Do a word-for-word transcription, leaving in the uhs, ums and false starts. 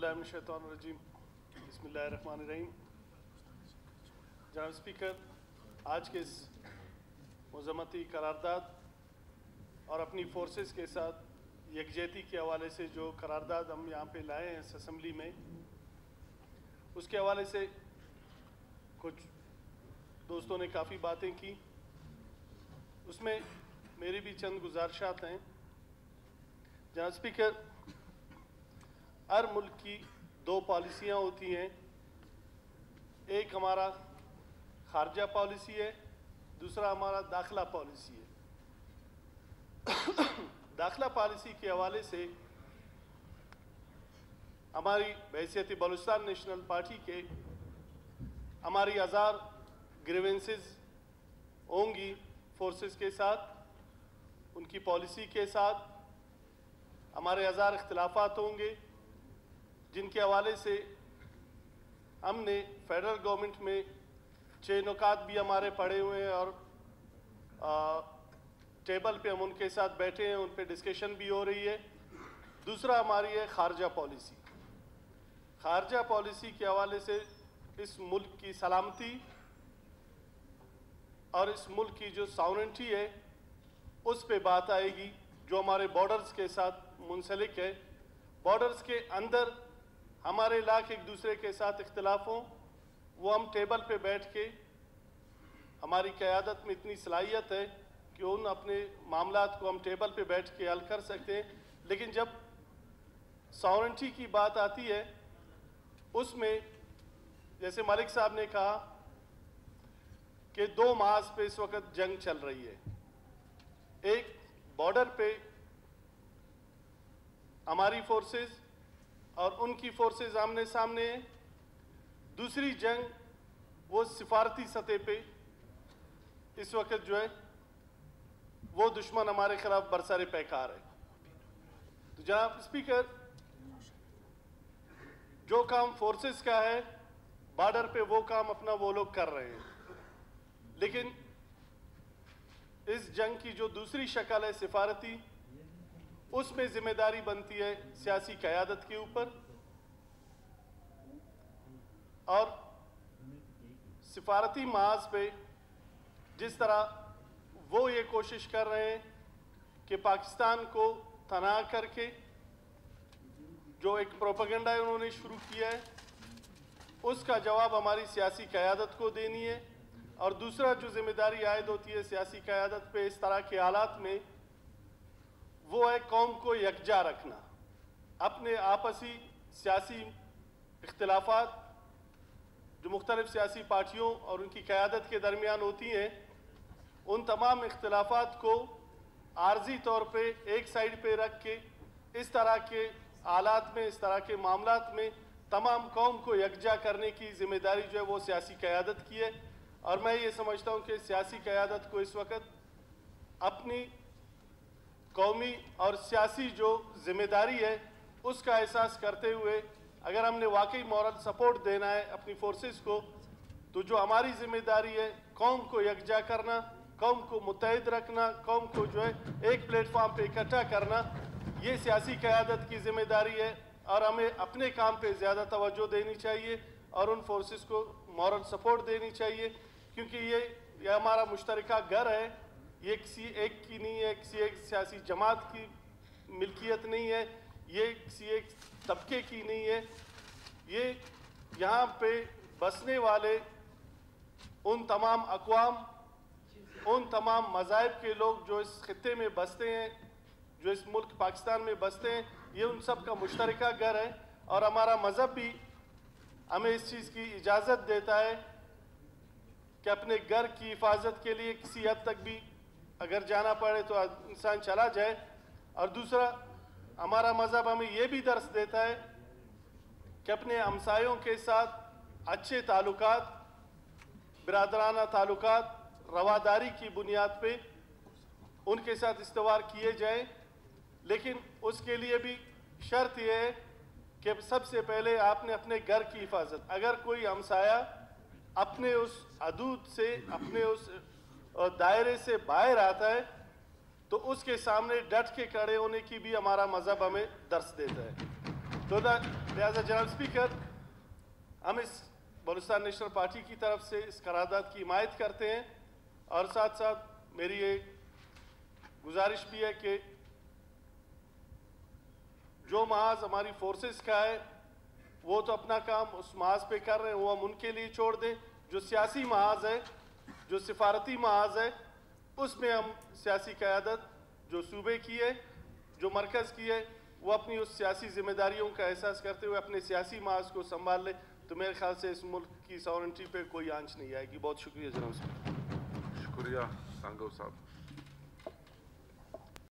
औज़ुबिल्लाहिमिनश्शैतानिर्रजीम बिस्मिल्लाहिर्रहमानिर्रहीम। जनाब स्पीकर, आज के इस मुज़म्मती करारदाद और अपनी फोर्सेस के साथ यकजहती के हवाले से जो करारदाद हम यहाँ पे लाए हैं इस असम्बली में, उसके हवाले से कुछ दोस्तों ने काफ़ी बातें की। उसमें मेरी भी चंद गुजारिशात हैं। जनाब स्पीकर, हर मुल्क की दो पॉलिसियाँ होती हैं। एक हमारा खारजा पॉलिसी है, दूसरा हमारा दाखिला पॉलिसी है। दाखिला पॉलिसी के हवाले से हमारी बहैसियत बलूचिस्तान नेशनल पार्टी के हमारी हज़ार ग्रीवेंसेस होंगी फोर्सेस के साथ, उनकी पॉलिसी के साथ हमारे हज़ार इख्तिलाफात होंगे, जिनके हवाले से हमने फेडरल गवर्नमेंट में छः नुकात भी हमारे पड़े हुए हैं और आ, टेबल पे हम उनके साथ बैठे हैं, उन पे डिस्कशन भी हो रही है। दूसरा हमारी है खारजा पॉलिसी। खारजा पॉलिसी के हवाले से इस मुल्क की सलामती और इस मुल्क की जो सॉवरेनिटी है उस पे बात आएगी, जो हमारे बॉर्डर्स के साथ मुंसलिक है। बॉर्डर्स के अंदर हमारे इलाके एक दूसरे के साथ इख्तिलाफ हों, वो हम टेबल पे बैठ के, हमारी क़यादत में इतनी सलाहियत है कि उन अपने मामलात को हम टेबल पे बैठ के हल कर सकते हैं। लेकिन जब सॉवरेनिटी की बात आती है उसमें, जैसे मलिक साहब ने कहा कि दो मास पे इस वक्त जंग चल रही है। एक बॉर्डर पे हमारी फोर्सेस और उनकी फोर्सेस आमने सामने हैं। दूसरी जंग वो सिफारती सतह पे इस वक्त जो है वो दुश्मन हमारे खिलाफ बरसरे पैकार है। तो जनाब स्पीकर, जो काम फोर्सेस का है बॉर्डर पे वो काम अपना वो लोग कर रहे हैं, लेकिन इस जंग की जो दूसरी शक्ल है सिफारती, उसमें जिम्मेदारी बनती है सियासी क़यादत के ऊपर। और सिफारती महाज पे जिस तरह वो ये कोशिश कर रहे हैं कि पाकिस्तान को तनाह करके जो एक प्रोपेगेंडा उन्होंने शुरू किया है, उसका जवाब हमारी सियासी क़यादत को देनी है। और दूसरा जो जिम्मेदारी आयद होती है सियासी क़यादत पे इस तरह के हालात में, वो है कौम को यकजा रखना। अपने आपसी सियासी इख्तिलाफात जो मुख्तलिफ सियासी पार्टियों और उनकी क़यादत के दरमियान होती हैं, उन तमाम इख्तिलाफात को आर्जी तौर पे एक साइड पे रख के इस तरह के हालात में, इस तरह के मामलात में तमाम कौम को यकजा करने की जिम्मेदारी जो है वो सियासी क़यादत की है। और मैं ये समझता हूँ कि सियासी क़यादत को इस वक्त अपनी कौमी और सियासी जो जिम्मेदारी है उसका एहसास करते हुए, अगर हमने वाकई मॉरल सपोर्ट देना है अपनी फोर्सेस को, तो जो हमारी जिम्मेदारी है कौम को यकजा करना, कौम को मुत्तहिद रखना, कौम को जो है एक प्लेटफॉर्म पे इकट्ठा करना, ये सियासी क़यादत की जिम्मेदारी है। और हमें अपने काम पे ज़्यादा तवज्जो देनी चाहिए और उन फोर्सेस को मॉरल सपोर्ट देनी चाहिए, क्योंकि ये ये हमारा मुश्तरका घर है। ये किसी एक की नहीं है, किसी एक सियासी जमात की मिल्कियत नहीं है, ये किसी एक तबके की नहीं है। ये यहाँ पे बसने वाले उन तमाम अक़वाम, उन तमाम मज़ाहिब के लोग जो इस खित्ते में बसते हैं, जो इस मुल्क पाकिस्तान में बसते हैं, ये उन सब का मुश्तरका घर है। और हमारा मज़हब भी हमें इस चीज़ की इजाज़त देता है कि अपने घर की हिफाजत के लिए किसी हद तक भी अगर जाना पड़े तो इंसान चला जाए। और दूसरा, हमारा मज़हब हमें यह भी दर्स देता है कि अपने हमसायों के साथ अच्छे ताल्लुकात, बिरादराना ताल्लुकात, रवादारी की बुनियाद पे उनके साथ इस्तवार किए जाएं। लेकिन उसके लिए भी शर्त यह है कि सबसे पहले आपने अपने घर की हिफाजत, अगर कोई हमसाया अपने उस हदूद से, अपने उस दायरे से बाहर आता है, तो उसके सामने डट के खड़े होने की भी हमारा मज़हब हमें दर्स देता है। तो लिहाजा जनाब स्पीकर, हम इस बलूचिस्तान नेशनल पार्टी की तरफ से इस करारदाद की हिमायत करते हैं और साथ साथ मेरी ये गुजारिश भी है कि जो महाज हमारी फोर्सेस का है वो तो अपना काम उस महाज पे कर रहे हैं, वो हम उनके लिए छोड़ दें। जो सियासी महाज है, जो सिफारती महाज है, उसमें हम सियासी क़यादत जो सूबे की है, जो मरकज़ की है, वो अपनी उस सियासी जिम्मेदारियों का एहसास करते हुए अपने सियासी महाज को संभाल ले, तो मेरे ख्याल से इस मुल्क की सॉवरेंटी पे कोई आंच नहीं आएगी। बहुत शुक्रिया जनाब। शुक्रिया सांगो साहब।